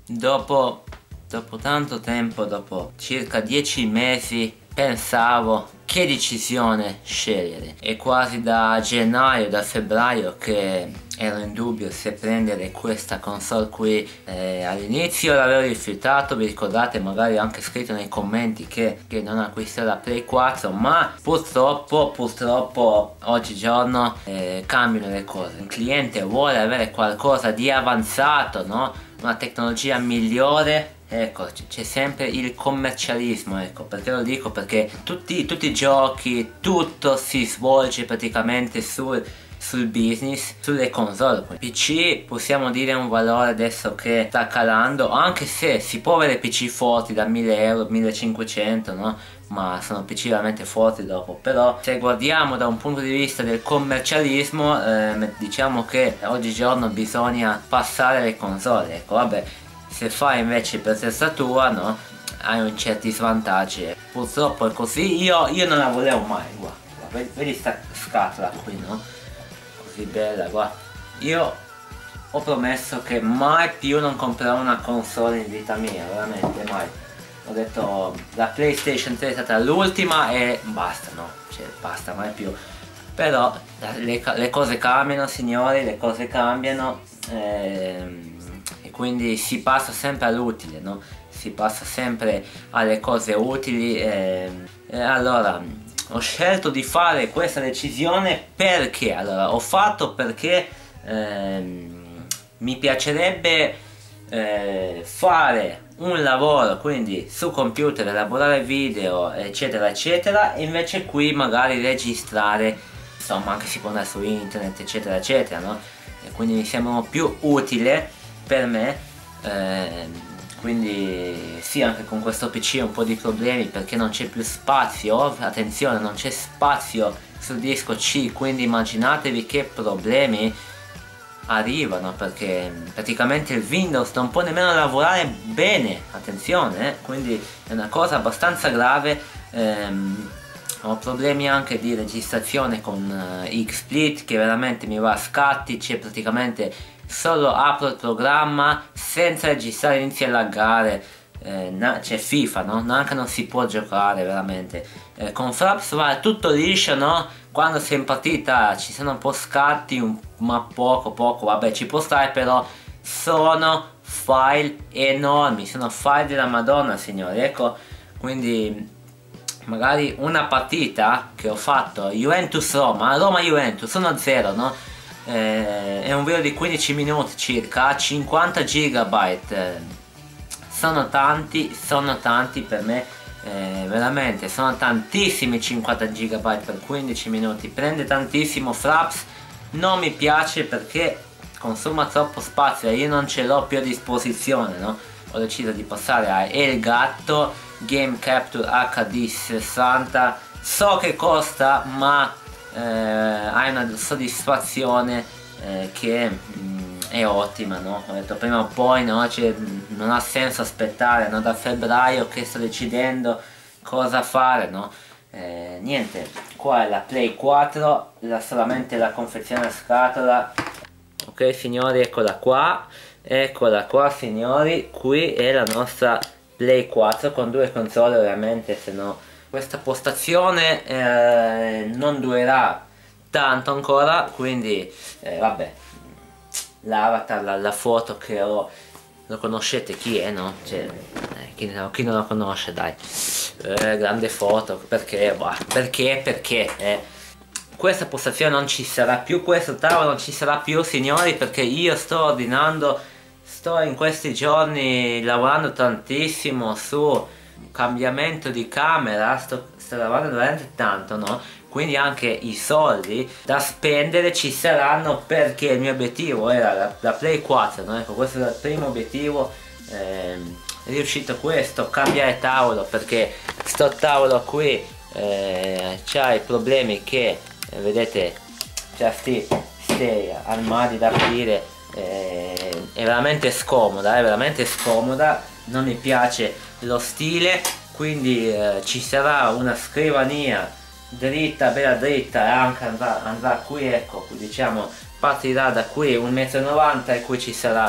dopo tanto tempo, dopo circa 10 mesi, pensavo che decisione scegliere. È quasi da gennaio, da febbraio che ero in dubbio se prendere questa console qui. All'inizio l'avevo rifiutato, vi ricordate, magari ho anche scritto nei commenti che non acquisterò la Play 4, ma purtroppo oggigiorno cambiano le cose. Il cliente vuole avere qualcosa di avanzato, no? Una tecnologia migliore. Ecco, c'è sempre il commercialismo, ecco, perché lo dico? Perché tutti i giochi, tutto si svolge praticamente sul business, sulle console. PC possiamo dire un valore adesso che sta calando, anche se si può avere PC forti da 1000 euro, 1500, no? Ma sono PC veramente forti dopo. Però se guardiamo da un punto di vista del commercialismo, diciamo che oggigiorno bisogna passare le console, ecco. Vabbè, se fai invece per testa tua, no, hai certi svantaggi. Purtroppo è così. Io non la volevo mai, guarda, vedi sta scatola qui, no? Così bella, guarda. Io ho promesso che mai più non comprerò una console in vita mia, veramente mai. Ho detto la PlayStation 3 è stata l'ultima e basta, no? Cioè basta, mai più. Però le cose cambiano, signori, le cose cambiano. E quindi si passa sempre all'utile, no? Si passa sempre alle cose utili. Allora ho scelto di fare questa decisione perché perché mi piacerebbe fare un lavoro, quindi su computer, elaborare video, eccetera eccetera, e invece qui magari registrare, insomma, anche si può andare su internet, eccetera eccetera, no? E quindi mi sembra più utile per me. Quindi sì, anche con questo PC un po' di problemi perché non c'è più spazio, attenzione, non c'è spazio sul disco C, quindi immaginatevi che problemi arrivano, perché praticamente il Windows non può nemmeno lavorare bene, attenzione, quindi è una cosa abbastanza grave. Ho problemi anche di registrazione con XSplit che veramente mi va a scatti, c'è praticamente solo apro il programma senza registrare, inizia a laggare. C'è FIFA, no? Anche non si può giocare veramente. Con Fraps va tutto liscio, no? Quando sei in partita ci sono un po' scatti, ma poco, vabbè, ci può stare, però sono file enormi, sono file della Madonna, signori, ecco. Quindi magari una partita che ho fatto Juventus-Roma, Roma-Juventus 1-0, no? È un video di 15 minuti circa, 50 GB. Sono tanti per me, veramente sono tantissimi 50 GB per 15 minuti, prende tantissimo. Fraps non mi piace perché consuma troppo spazio e io non ce l'ho più a disposizione, no? Ho deciso di passare a Elgato Game Capture HD 60, so che costa, ma hai una soddisfazione che è ottima, no? Ho detto prima o poi, no? Cioè, non ha senso aspettare, no? Da febbraio che sto decidendo cosa fare, no? Niente, qua è la Play 4, solamente la confezione a scatola. Ok signori, eccola qua signori, qui è la nostra Play 4 con due console, ovviamente, se no questa postazione non durerà tanto ancora, quindi vabbè, l'avatar, la foto che ho, lo conoscete chi è, no? Cioè, chi non lo conosce, dai, grande foto, perché questa postazione non ci sarà più, questo tavolo non ci sarà più, signori, perché io sto in questi giorni lavorando tantissimo su cambiamento di camera, sto lavorando veramente tanto, no? Quindi anche i soldi da spendere ci saranno, perché il mio obiettivo era la Play 4, no? Ecco, questo era il primo obiettivo. È riuscito questo, cambiare tavolo, perché sto tavolo qui c'ha i problemi che vedete, c'ha sti armadi da aprire, è veramente scomoda, non mi piace lo stile, quindi ci sarà una scrivania dritta, bella dritta, e anche andrà qui, ecco, diciamo partirà da qui 1,90 m, e qui ci sarà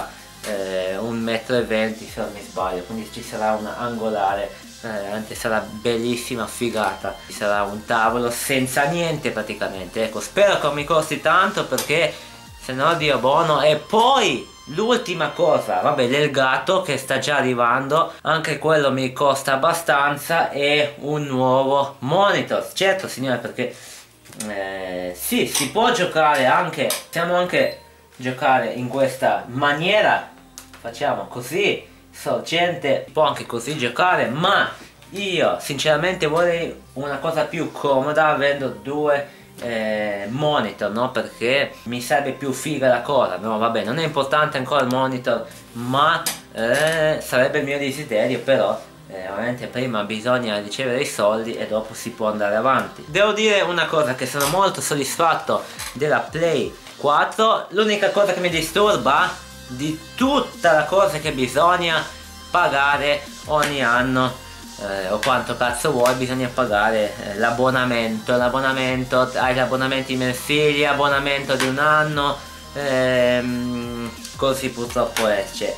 1,20 m se non mi sbaglio, quindi ci sarà una angolare, veramente sarà bellissima figata, ci sarà un tavolo senza niente praticamente, ecco, spero che non mi costi tanto perché se no Dio buono. E poi l'ultima cosa, vabbè, del gatto che sta già arrivando, anche quello mi costa abbastanza, è un nuovo monitor. Certo signore, perché sì, si può giocare anche, possiamo anche giocare in questa maniera, facciamo così, gente può anche così giocare, ma io sinceramente vorrei una cosa più comoda avendo due monitor, no? Perché mi sarebbe più figa la cosa, no? Vabbè, non è importante ancora il monitor, ma sarebbe il mio desiderio, però ovviamente prima bisogna ricevere i soldi e dopo si può andare avanti. Devo dire una cosa, che sono molto soddisfatto della Play 4. L'unica cosa che mi disturba di tutta la cosa che bisogna pagare ogni anno, o quanto cazzo vuoi, bisogna pagare l'abbonamento, hai gli abbonamenti mensili, abbonamento di un anno, così purtroppo esce,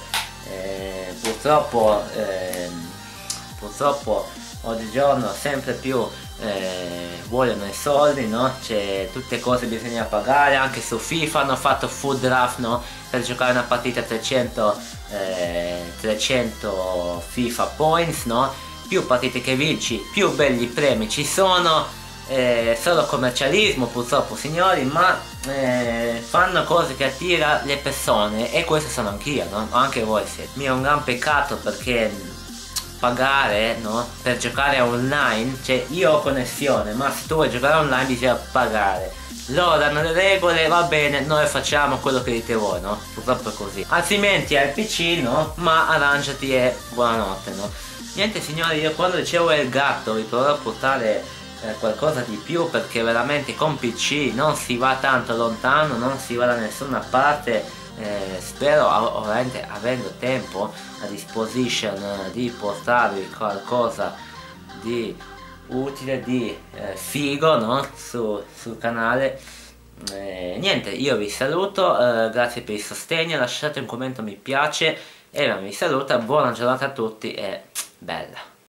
purtroppo oggigiorno sempre più vogliono i soldi, no? C'è tutte cose bisogna pagare, anche su FIFA hanno fatto food draft, no? Per giocare una partita 300 FIFA points, no? Più partite che vinci, più belli premi ci sono, solo commercialismo purtroppo signori, ma fanno cose che attira le persone, e questo sono anch'io, no? Anche voi siete. Mi è un gran peccato perché pagare, no? Per giocare online, cioè io ho connessione, ma se tu vuoi giocare online bisogna pagare. Loro danno le regole, va bene, noi facciamo quello che dite voi, no? Purtroppo è così. Altrimenti hai il PC, no? Ma arrangiati e buonanotte, no? Niente signori, io quando dicevo il gatto vi proverò a portare qualcosa di più, perché veramente con PC non si va tanto lontano, non si va da nessuna parte. Spero ovviamente, avendo tempo a disposition, di portarvi qualcosa di utile, di figo, no? Sul canale. Niente, io vi saluto, grazie per il sostegno, lasciate un commento mi piace e vi saluta, buona giornata a tutti e bella.